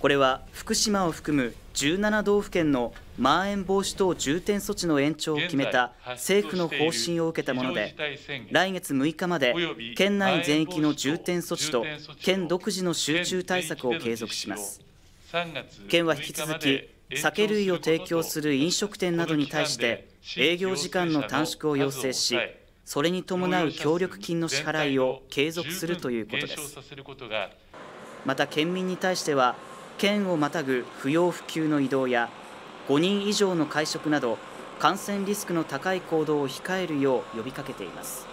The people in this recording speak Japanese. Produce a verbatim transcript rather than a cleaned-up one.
これは福島を含むじゅうなな道府県のまん延防止等重点措置の延長を決めた政府の方針を受けたもので、来月むいかまで県内全域の重点措置と県独自の集中対策を継続します。県は引き続き酒類を提供する飲食店などに対して営業時間の短縮を要請し、それに伴う協力金の支払いを継続するということです。また県民に対しては、県をまたぐ不要不急の移動やごにん以上の会食など感染リスクの高い行動を控えるよう呼びかけています。